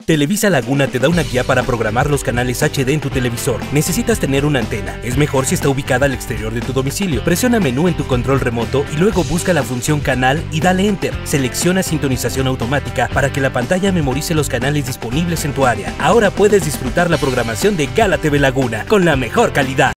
Televisa Laguna te da una guía para programar los canales HD en tu televisor. Necesitas tener una antena. Es mejor si está ubicada al exterior de tu domicilio. Presiona menú en tu control remoto y luego busca la función canal y dale Enter. Selecciona sintonización automática para que la pantalla memorice los canales disponibles en tu área. Ahora puedes disfrutar la programación de Gala TV Laguna con la mejor calidad.